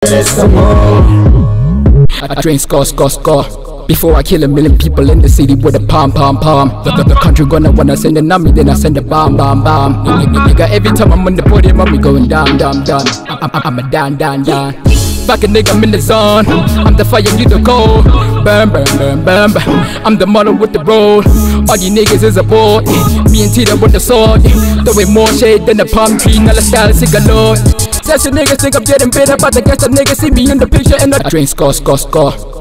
some more. I drink score. Before I kill a million people in the city with a pom. The country gonna wanna send an army, then I send a bomb. Nigga, every time I'm on the podium, I'm going down. I'm a down. Back a nigga, I'm in the zone. I'm the fire, you the cold. Burn. I'm the model with the road. All you niggas is a boy. Me and Tita with the sword. Throwing more shade than a palm tree. Now let's style sick a lord. Such a niggas think I'm getting better, but I guess the niggas see me in the picture and I drink score.